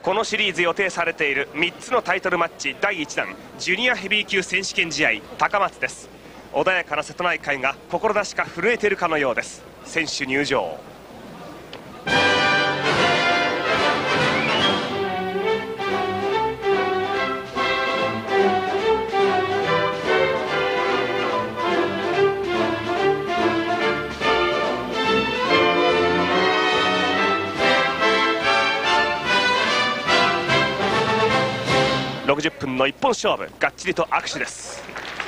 このシリーズ予定されている3つのタイトルマッチ第1弾ジュニアヘビー級選手権試合高松です。穏やかな瀬戸内海が心なしか震えているかのようです。選手入場。60分の一本勝負、がっちりと握手です。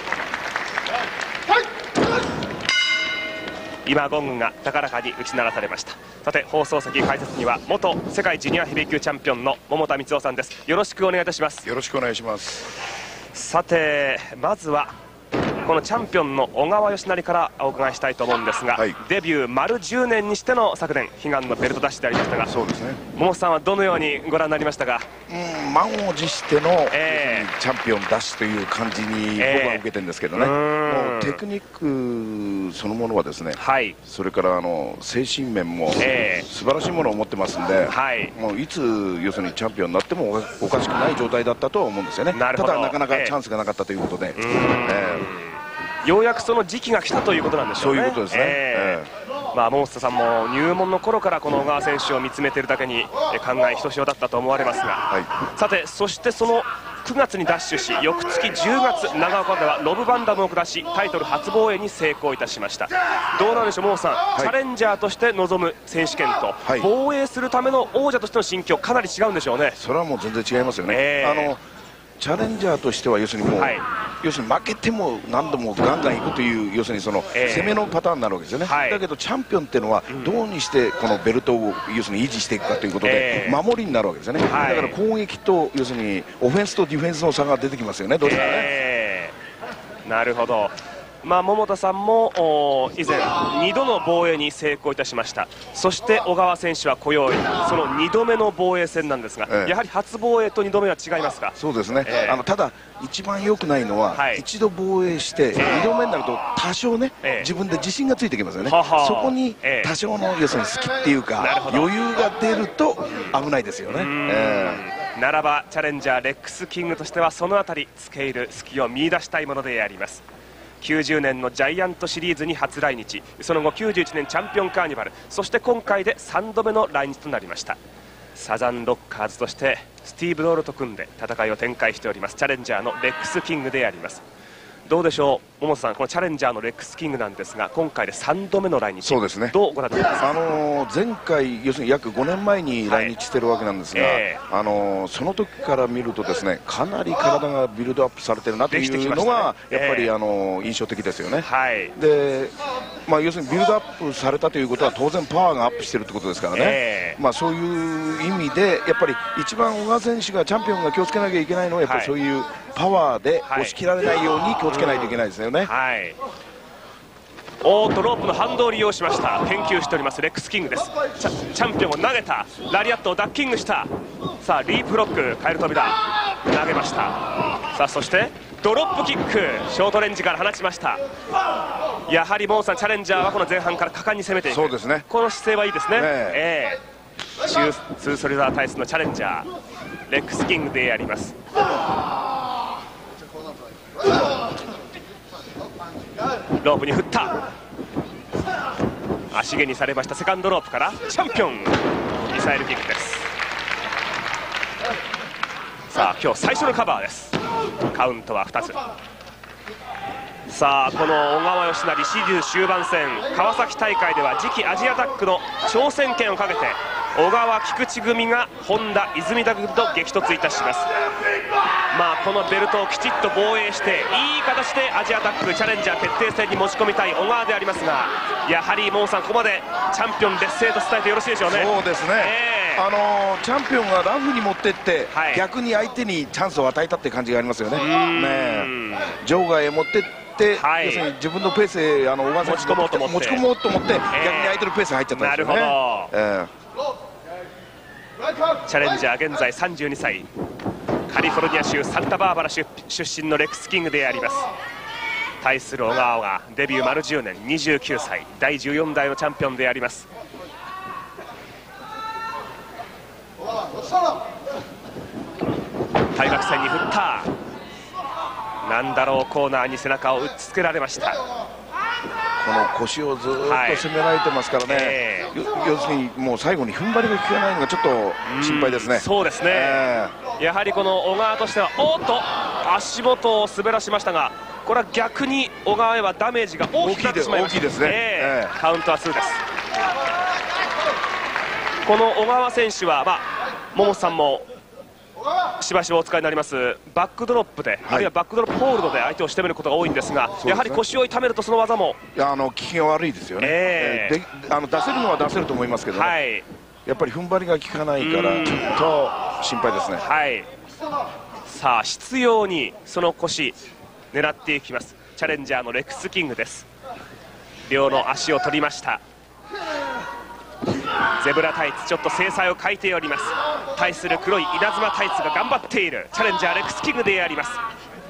今ゴングが高らかに打ち鳴らされました。さて放送席解説には元世界ジュニアヘビー級チャンピオンの桃田光雄さんです。よろしくお願いいたします。 よろしくお願いします。 さてまずはこのチャンピオンの小川義成からお伺いしたいと思うんですが、はい、デビュー丸10年にしての昨年悲願のベルトダッシュでありましたが、 そうですね、 桃さんはどのようにご覧になりましたか？ 満を持しての、チャンピオンダッシュという感じに僕は受けてるんですけどね、もうテクニックそのものはですね、はい、それから精神面も素晴らしいものを持ってますんで、はい、もういつ要するにチャンピオンになってもおかしくない状態だったとは思うんですよね。ただなかなかチャンスがなかったということで、 ようやくその時期が来たということなんでしょうね。 そういうことですね。 桃下さんも入門の頃からこの小川選手を見つめているだけに考えひとしおだったと思われますが、はい、さてそしてその9月にダッシュし翌月10月長岡ではロブ・バンダムを下しタイトル初防衛に成功いたしました。どうなんでしょう桃さん、はい、チャレンジャーとして臨む選手権と、はい、防衛するための王者としての心境かなり違うんでしょうね。それはもう全然違いますよね。チャレンジャーとしては要するにもう、はい、要するに負けても何度もガンガンいくという要するにその攻めのパターンになるわけですよね。だけどチャンピオンっていうのはどうにしてこのベルトを要するに維持していくかということで守りになるわけですよね。だから攻撃と要するにオフェンスとディフェンスの差が出てきますよね、どうしてもね。 なるほど。桃田さんも以前2度の防衛に成功いたしました。そして小川選手は今宵その2度目の防衛戦なんですが、やはり初防衛と2度目は違いますか？ そうですね、ただ一番良くないのは、はい、一度防衛して2度目になると多少ね、自分で自信がついてきますよね。そこに多少の要するに隙っていうか余裕が出ると危ないですよね。 ならばチャレンジャーレックスキングとしてはその辺り付け入る隙を見出したいものであります。90年のジャイアントシリーズに初来日、その後91年チャンピオンカーニバル、そして今回で3度目の来日となりました。サザンロッカーズとしてスティーブ・ロールと組んで戦いを展開しておりますチャレンジャーのレックスキングであります。どうでしょう桃田さん、このチャレンジャーのレックスキングなんですが今回で3度目の来日、 そうですね、 どうご覧になりますか？ 前回要するに約5年前に来日してるわけなんですが、その時から見るとですね、かなり体がビルドアップされてるなというのがやっぱり印象的ですよね。で、要するにビルドアップされたということは当然パワーがアップしてるってことですからね、そういう意味でやっぱり一番小川選手がチャンピオンが気をつけなきゃいけないのはやっぱりそういうパワーで押し切られないように気をつけないといけないですよね。 ロープの反動を利用しました。研究しておりますレックスキングです。チャンピオンを投げた、ラリアットをダッキングした。さあリープロック、カエル飛びだ、投げました。さあそしてドロップキック、ショートレンジから放ちました。やはりモンさん、チャレンジャーはこの前半から果敢に攻めていく、 そうですね、この姿勢はいいですね。ツーソリダータイスのチャレンジャーレックスキングであります。ロープに振った、足蹴にされました。セカンドロープからチャンピオンミサイルキックです。さあ今日最初のカバーです。カウントは2つ。さあこの小川義成シリーズ終盤戦、川崎大会では次期アジアタックの挑戦権をかけて小川菊池組が本田泉田組と激突いたします。このベルトをきちっと防衛していい形でアジアタックチャレンジャー決定戦に持ち込みたい小川でありますが、やはりモンさん、ここまでチャンピオン劣勢と伝えてよろしいでしょうね。 そうですね、チャンピオンがラフに持ってって、逆に相手にチャンスを与えたって感じがありますよね。場外へ持ってって要するに自分のペースへ小川選手持ち込もうと思って逆に相手のペースに入っちゃったんですよね。 なるほど。チャレンジャー現在32歳、カリフォルニア州サンタバーバラ出身のレックスキングであります。対する小川がデビュー丸10年、29歳、第14代のチャンピオンであります。 対角線に振った。なんだろう、コーナーに背中を打ちつけられました。 この腰をずっと攻められてますからね、要するにもう最後に踏ん張りが効かないのがちょっと心配ですね。 そうですね、やはりこの小川としてはおっと足元を滑らしましたが、これは逆に小川へはダメージが大きくなってしまいました。 大きいですね、 カウントは2です。この小川選手は、桃さんもしばしばお使いになりますバックドロップで、あるいはバックドロップホールドで相手を仕留めることが多いんですが、やはり腰を痛めるとその技も効きが悪いですよね。出せるのは出せると思いますけどね、やっぱり踏ん張りが効かないからちょっと心配ですね。さあ執拗にその腰狙っていきます。チャレンジャーのレックスキングです。両の足を取りました。ゼブラタイツ、ちょっと精彩を欠いております。対する黒い稲妻タイツが頑張っているチャレンジャーレックスキングであります。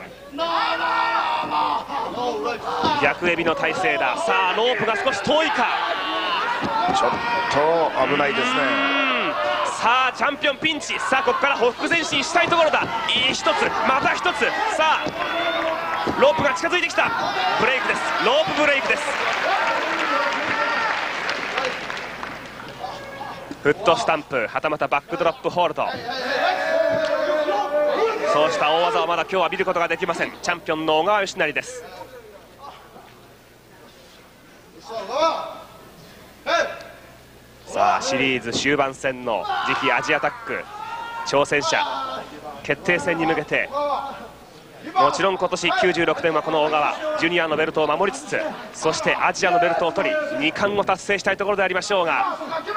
逆エビの体勢だ。さあロープが少し遠いか、 ちょっと危ないですね。 さあチャンピオンピンチ。さあここからほふ前進したいところだ。一つまた一つ。さあロープが近づいてきた。ブレイクです。ロープブレイクです。フットスタンプ、はたまたバックドロップホールド、そうした大技をまだ今日は見ることができません。チャンピオンの小川義成です。さあシリーズ終盤戦の次期アジアタック挑戦者決定戦に向けて、もちろん今年96年はこの小川ジュニアのベルトを守りつつ、そしてアジアのベルトを取り2冠を達成したいところでありましょうが、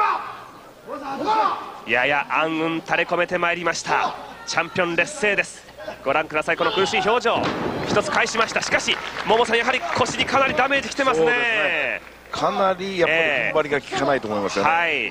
やや暗雲垂れ込めてまいりました。チャンピオン劣勢です。ご覧ください、この苦しい表情。一つ返しました。しかし桃さん、やはり腰にかなりダメージきてますね。 かなりやっぱり踏ん張りが効かないと思いますよね。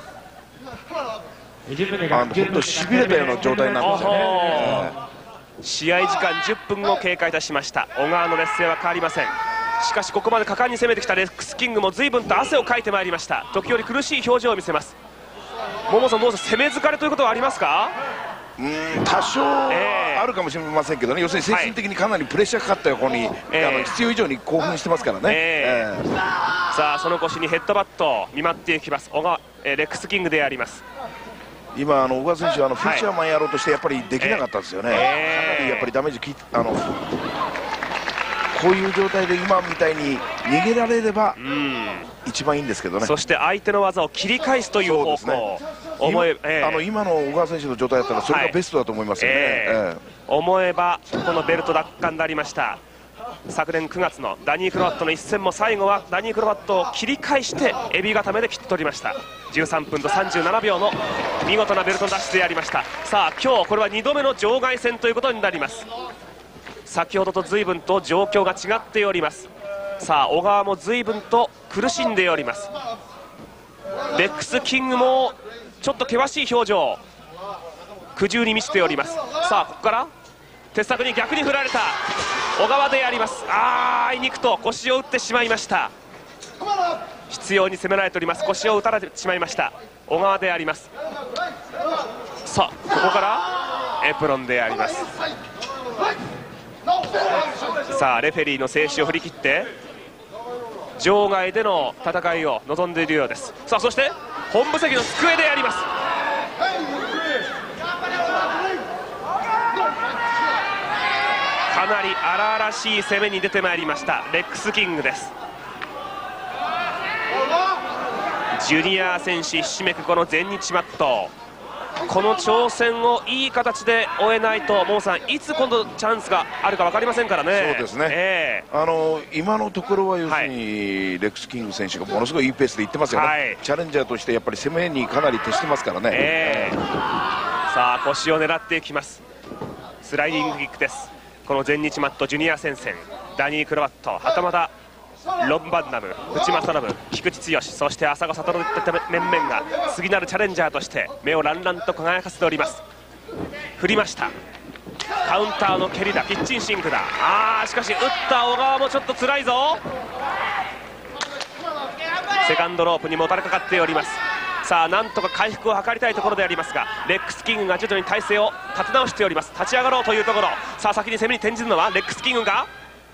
本当しびれたような状態なんですよね。 試合時間10分を経過いたしました。小川の劣勢は変わりません。しかしここまで果敢に攻めてきたレックスキングも随分と汗をかいてまいりました。時折苦しい表情を見せます。桃さん、どうぞ攻め疲れということはありますか？ 多少あるかもしれませんけどね、要するに精神的にかなりプレッシャーかかった横に、必要以上に興奮してますからね。 さあその腰にヘッドバット見舞っていきます小川、レックスキングであります。 今小川選手はフィッシャーマンやろうとしてやっぱりできなかったですよね。かなりやっぱりダメージこういう状態で今みたいに逃げられれば一番いいんですけどね。 そして相手の技を切り返すという方向、 今の小川選手の状態だったらそれがベストだと思いますよね。 思えばこのベルト奪還でありました昨年9月のダニー・クロバットの一戦も、最後はダニー・クロバットを切り返してエビ固めで切って取りました。13分と37秒の見事なベルト脱出でありました。さあ今日これは2度目の場外戦ということになります。先ほどと随分と状況が違っております。さあ小川も随分と苦しんでおります。レックスキングもちょっと険しい表情、苦渋に満ちております。さあここから鉄柵に逆に振られた小川であります。あいにくと腰を打ってしまいました。執拗に攻められております。腰を打たれてしまいました小川であります。さあここからエプロンであります。さあレフェリーの静止を振り切って場外での戦いを望んでいるようです。さあそして本部席の机であります。かなり荒々しい攻めに出てまいりましたレックスキングです。ジュニア選手ひしめくこの全日マット、この挑戦をいい形で終えないと、モーさんいつ今度チャンスがあるか分かりませんからね。 そうですね、今のところは要するにレックスキング選手がものすごいいいペースでいってますよね。チャレンジャーとしてやっぱり攻めにかなり徹してますからね。 さあ腰を狙っていきます。スライディングキックです。この全日マットジュニア戦線、ダニー・クロバット、はたまたロンバンナム、内正信、菊池剛、そして浅香悟といった面々が次なるチャレンジャーとして目をランランと輝かせております。振りました。カウンターの蹴りだ、キッチンシンクだ。しかし打った小川もちょっと辛いぞ。セカンドロープにもたれかかっております。 さあなんとか回復を図りたいところでありますが、レックスキングが徐々に体勢を立て直しております。立ち上がろうというところ。さあ先に攻めに転じるのはレックスキングが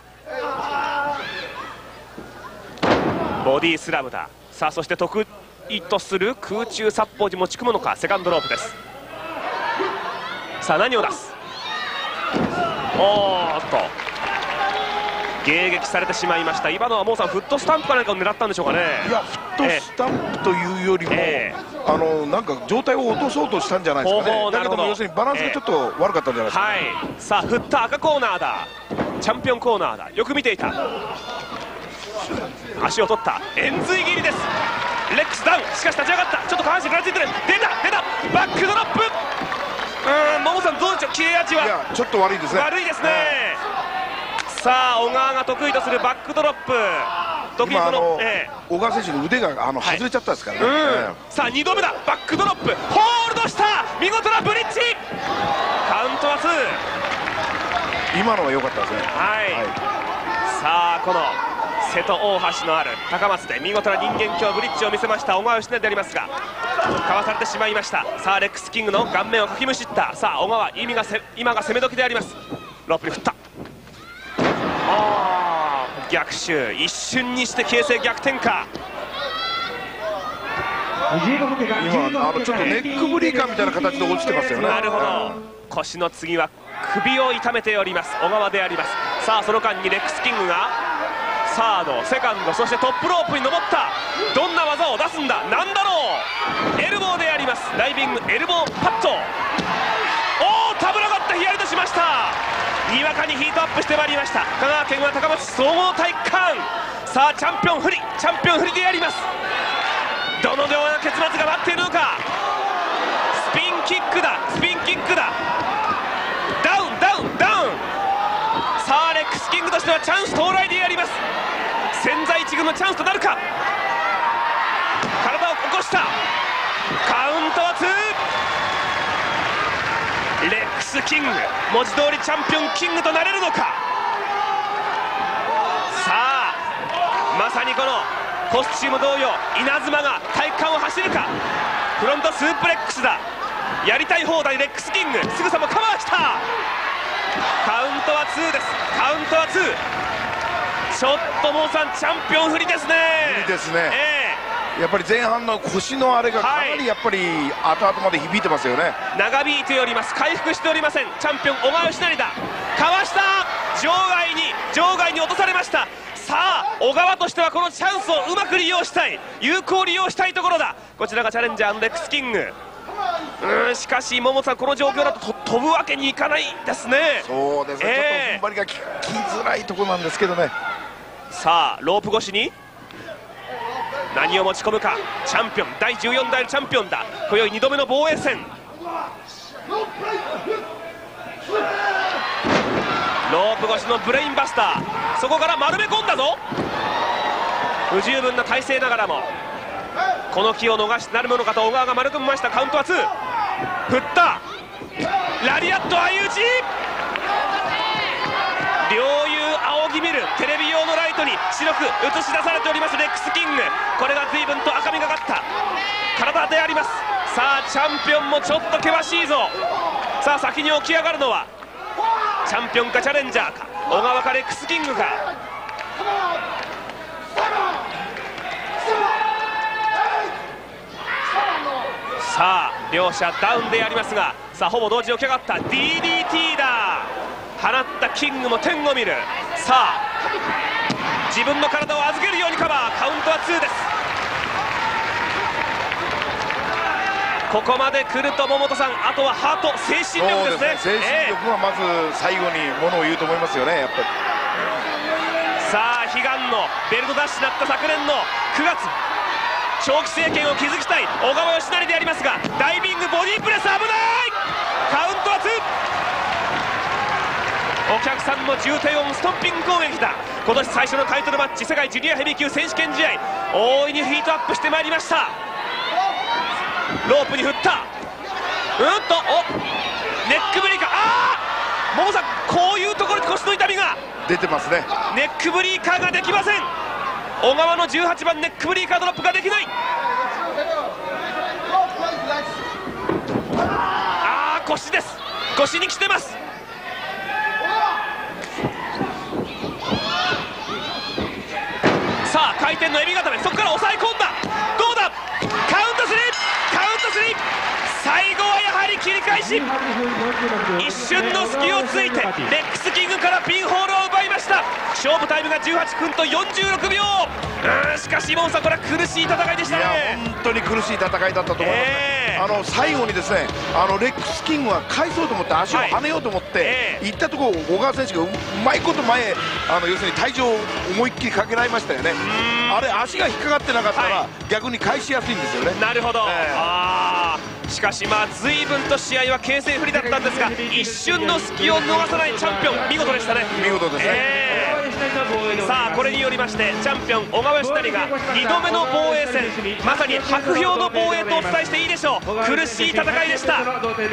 ボディスラムだ。さあそして得意とする空中殺法に持ち込むのか。セカンドロープです。さあ何を出す。おーっと迎撃されてしまいました。今のはモーさんフットスタンプか何かを狙ったんでしょうかね。 いやフットスタンプというよりも、なんか状態を落とそうとしたんじゃないですかね。だけども要するにバランスがちょっと悪かったんじゃないですか、ね。 さあ振った赤コーナーだ。チャンピオンコーナーだ。よく見ていた。足を取った円髄切りです。レックスダウン。しかし立ち上がった。ちょっと下半身からついてる。出たバックドロップ。モモさんどうでしょう。切れ味は。いやちょっと悪いですね。 悪いですね。さあ小川が得意とするバックドロップ。得意の小川選手の腕が外れちゃったですからね。 さあ2度目だ。バックドロップホールドした。見事なブリッジ。カウントは2。 今のは良かったですね。 さあこの瀬戸大橋のある高松で見事な人間鏡ブリッジを見せました小川義成でありますが、かわされてしまいました。さあレックスキングの顔面をかきむしった。さあ小川今が攻め時であります。ロープに振った。逆襲。一瞬にして形勢逆転か。 今ちょっとネックブリーカーみたいな形で落ちてますよね。 なるほど。腰の次は首を痛めております小川であります。さあその間にレックスキングがサードセカンドそしてトップロープに登った。どんな技を出すんだ。なんだろう。エルボーであります。ダイビングエルボーパット。たぶらかった。ヒヤリとしました。にわかにヒートアップしてまいりました香川県は高松総合体育館。さあチャンピオン不利であります。どのような結末が待っているのか。スピンキックだ。ダウン。さあレックスキングとしてはチャンス到来であります。千載一遇のチャンスとなるか。体を起こした。カウントは2。レックスキング文字通りチャンピオンキングとなれるのか。さあまさにこのコスチューム同様稲妻が体育館を走るか。フロントスープレックスだ。やりたい放題レックスキング。すぐさまカバーした。カウントは2です。ちょっとモーさんチャンピオン不利ですね。やっぱり前半の腰のあれがかなりやっぱり後々まで響いてますよね。 長引いております。回復しておりません。チャンピオン小川義成だ。かわした。場外に落とされました。さあ小川としてはこのチャンスをうまく利用したい。有効利用したいところだ。こちらがチャレンジャーのレックスキング。しかし桃さんこの状況だと飛ぶわけにいかないですね。 そうですね、ちょっと踏ん張りがきづらいところなんですけどね。 さあロープ越しに何を持ち込むか。チャンピオン第14代のチャンピオンだ。今宵2度目の防衛戦。ロープ越しのブレインバスター。そこから丸め込んだぞ。不十分な体勢ながらもこの気を逃してなるものかと小川が丸め込みました。カウントは2。振ったラリアット相打ち。両雄仰ぎ見るテレビ用のライトに白く映し出されておりますレックスキング。これが随分と赤みがかった体であります。さあチャンピオンもちょっと険しいぞ。さあ先に起き上がるのはチャンピオンかチャレンジャーか小川かレックスキングか。さあ両者ダウンでありますが、さあほぼ同時に起き上がった。 DDT だ。放ったキングも天を見る。さあ自分の体を預けるようにカバー。カウントは2です。ここまで来ると桃田さんあとはハート精神力ですね。 精神力はまず最後にものを言うと思いますよねやっぱり。 さあ悲願のベルトダッシュだった昨年の9月長期政権を築きたい小川義成でありますが、ダイビングボディープレス危ない。カウントは2。お客さんの重低音ストッピング攻撃だ。今年最初のタイトルマッチ世界ジュニアヘビー級選手権試合大いにヒートアップしてまいりました。ロープに振った。ネックブリーカー。モモさんこういうところで腰の痛みが出てますね。 ネックブリーカーができません。小川の18番ネックブリーカードロップができない。 腰です。腰に来てます。さあ回転のエビ固め、そこから抑え込んだ。どうだ、カウント3、カウント3。最後はやはり切り返し、一瞬の隙をついてレックスキングからピンホールを奪いました。勝負タイムが18分と46秒。しかしモンさん、これは苦しい戦いでしたね。 いや本当に苦しい戦いだったと思いますね。最後にですねレックスキングは返そうと思って足を跳ねようと思って、行ったところを小川選手がうまいこと前要するに体重を思いっきりかけられましたよね。あれ足が引っかかってなかったら、逆に返しやすいんですよね。 なるほど。しかし随分と試合は形勢不利だったんですが、一瞬の隙を逃さないチャンピオン、見事でしたね。 見事ですね。 さあこれによりましてチャンピオン小川義成が2度目の防衛戦、まさに薄氷の防衛とお伝えしていいでしょう。苦しい戦いでした。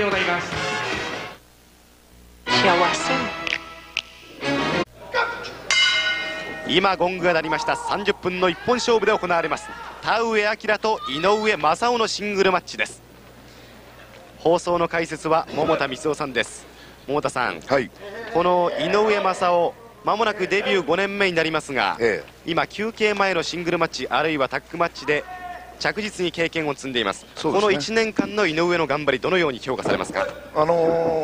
今ゴングが鳴りました。30分の一本勝負で行われます田上彰と井上正雄のシングルマッチです。放送の解説は桃田光雄さんです。桃田さん、 はい、 この井上正雄、まもなくデビュー5年目になりますが、今休憩前のシングルマッチあるいはタッグマッチで着実に経験を積んでいます。この1年間の井上の頑張り、どのように評価されますか？ 過去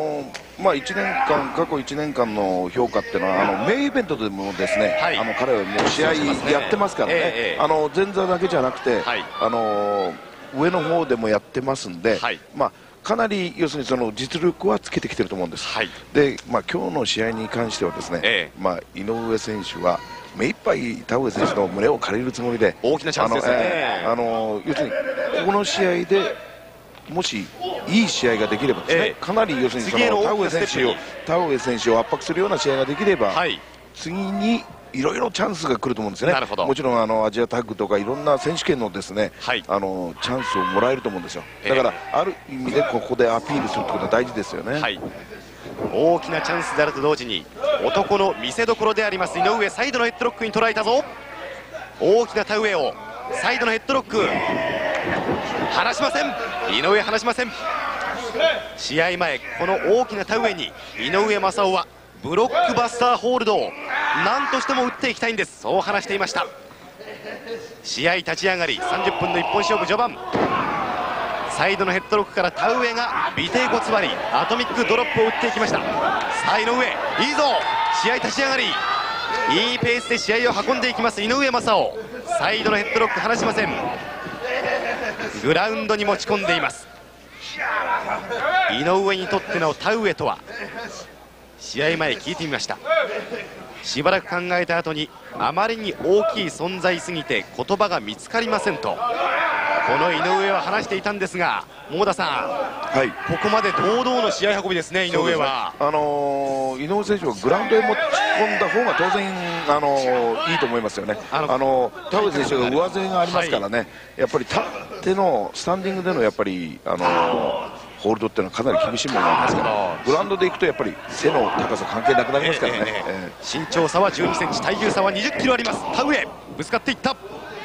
1年間の評価っていうのはメインイベントでもですね、彼はもう試合やってますからね、前座だけじゃなくて、上の方でもやってますんで、かなり要するにその実力はつけてきてると思うんです。で、今日の試合に関してはですね、井上選手は目いっぱい田上選手の胸を借りるつもりで、 大きなチャンスですね。 要するにこの試合でもしいい試合ができればですね、かなり要するにその田上選手を圧迫するような試合ができれば、次にいろいろチャンスが来ると思うんですよね。もちろんアジアタッグとかいろんな選手権のですね、チャンスをもらえると思うんですよ。だからある意味でここでアピールするってことは大事ですよね。 大きなチャンスであると同時に男の見せ所であります井上、サイドのヘッドロックに捉えたぞ。大きな田植えをサイドのヘッドロック、離しません。井上離しません。試合前この大きな田植えに井上正雄はブロックバスターホールドを何としても打っていきたいんです、そう話していました。試合立ち上がり30分の一本勝負序盤、サイドのヘッドロックから田植えが尾てい骨割りアトミックドロップを打っていきました。さあ井上、いいぞ、試合立ち上がりいいペースで試合を運んでいきます井上正雄。サイドのヘッドロック離しません。グラウンドに持ち込んでいます。井上にとっての田植えとは、試合前聞いてみました。しばらく考えた後に、あまりに大きい存在すぎて言葉が見つかりませんとこの井上は話していたんですが、桃田さん、ここまで堂々の試合運びですね。井上は井上選手はグラウンドへ持ち込んだ方が当然いいと思いますよね。田上選手が上背がありますからね、やっぱり立ってのスタンディングでのやっぱりホールドっていうのはかなり厳しいものなんですから、グラウンドでいくとやっぱり背の高さ関係なくなりますからね。 身長差は12センチ、体重差は20キロあります。田植えぶつかっていった。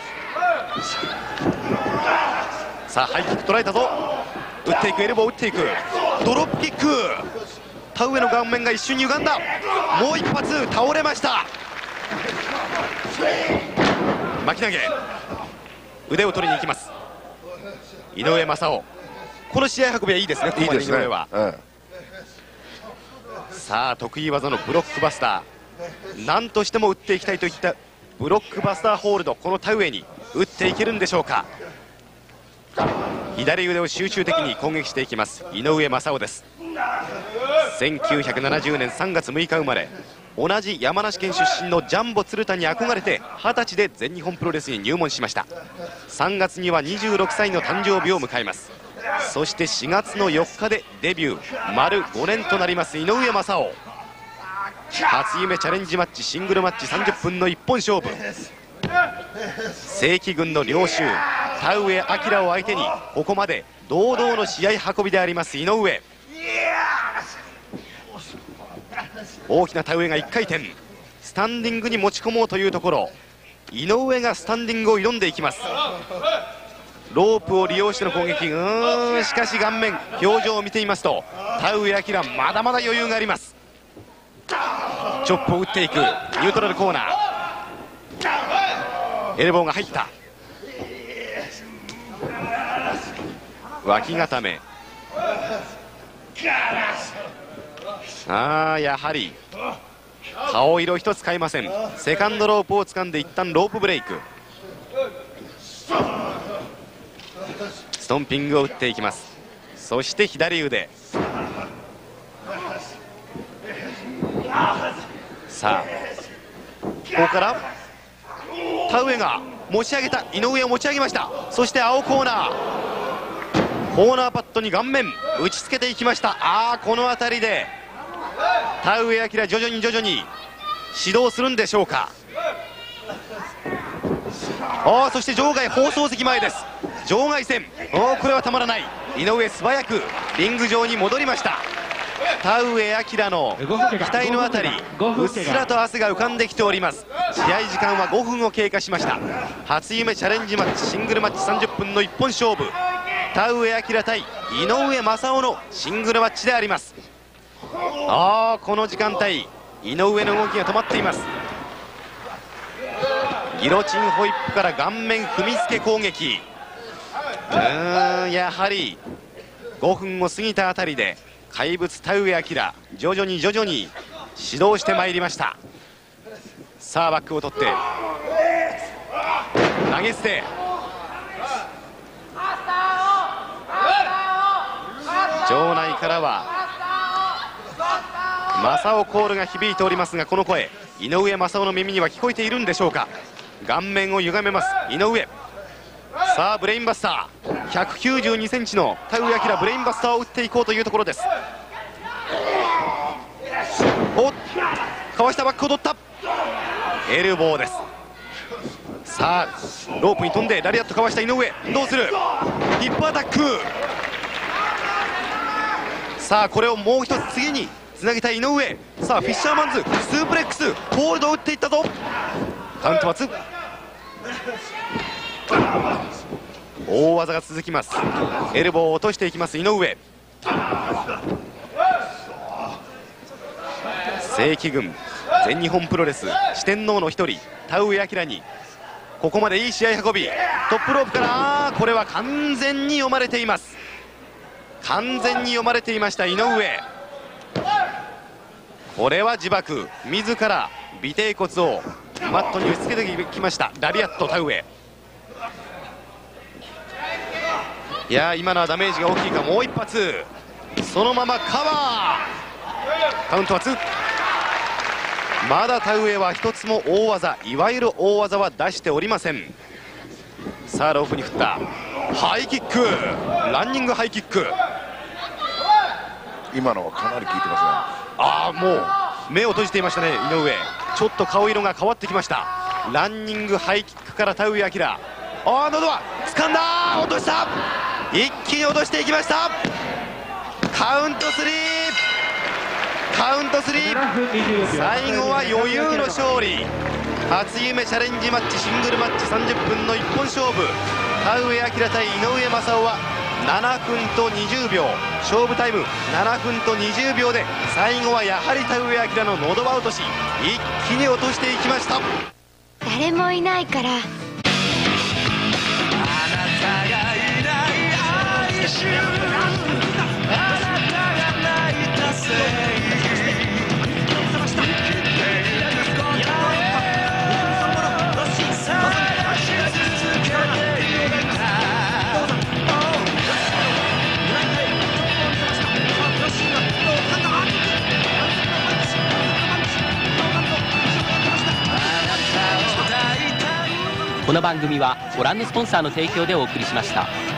さあハイキック捉えたぞ。打っていく、エルボー打っていく、ドロップキック、田植えの顔面が一瞬歪んだ。もう一発倒れました。巻き投げ、腕を取りに行きます井上正雄。この試合運びはいいですね。ここまで井上は、さあ得意技のブロックバスター、何としても打っていきたいといったブロックバスターホールド、この田植えに打っていけるんでしょうか。左腕を集中的に攻撃していきます井上正雄です。1970年3月6日生まれ、同じ山梨県出身のジャンボ鶴田に憧れて20歳で全日本プロレスに入門しました。3月には26歳の誕生日を迎えます。そして4月の4日でデビュー丸5年となります井上正雄。初夢チャレンジマッチシングルマッチ30分の一本勝負、正規軍の領袖田植彰を相手にここまで堂々の試合運びであります井上。大きな田植えが1回転、スタンディングに持ち込もうというところ、井上がスタンディングを挑んでいきます。 ロープを利用しての攻撃。しかし顔面表情を見ていますと田上彰まだまだ余裕があります。チョップを打っていくニュートラルコーナー。エルボーが入った。脇固め。やはり顔色一つ変えません。セカンドロープを掴んで一旦ロープブレイク。ストンピングを打っていきます。そして左腕。さあここから田上が持ち上げた。井上を持ち上げました。そして青コーナーパッドに顔面打ちつけていきました。この辺りで田上彰徐々に指導するんでしょうか。そして場外放送席前です。場外戦。これはたまらない。井上素早くリング上に戻りました。田上彰の額のあたりうっすらと汗が浮かんできております。試合時間は5分を経過しました。初夢チャレンジマッチシングルマッチ30分の一本勝負、田上彰対井上正雄のシングルマッチであります。この時間帯井上の動きが止まっています。ギロチンホイップから顔面踏みつけ攻撃。やはり5分を過ぎたあたりで怪物田上彰徐々に指導してまいりました。さあバックを取って投げ捨て。場内からは正雄コールが響いておりますが、この声井上正雄の耳には聞こえているんでしょうか。顔面を歪めます井上。さあブレインバスター、192センチの田上彰ブレインバスターを打っていこうというところです。かわしたバックを取った。エルボーです。さあロープに飛んでラリアットかわした井上、どうする。ヒップアタック。さあこれをもう一つ次につなげた井上。さあフィッシャーマンズスープレックスホールドを打っていったぞ。カウント待つ。大技が続きます。エルボーを落としていきます井上。正規軍全日本プロレス四天王の一人田上彰にここまでいい試合運び。トップロープからこれは完全に読まれています。完全に読まれていました井上。これは自爆。自ら尾てい骨をマットに打ちつけてきました。ラリアット田上。今のはダメージが大きいか。もう一発そのままカバー。カウントは2。まだ田上は一つも大技、いわゆる大技は出しておりません。さあロープに振ったハイキック、ランニングハイキック。 今のはかなり効いてますね。 もう目を閉じていましたね井上。ちょっと顔色が変わってきました。ランニングハイキックから田上彰。喉は掴んだ。落とした。一気に落としていきました。カウント3。最後は余裕の勝利。初夢チャレンジマッチシングルマッチ30分の一本勝負、田上彰対井上正雄は7分と20秒、勝負タイム7分と20秒で最後はやはり田上彰の喉輪落とし、一気に落としていきました。 誰もいないから。 この番組はご覧のスポンサーの提供でお送りしました。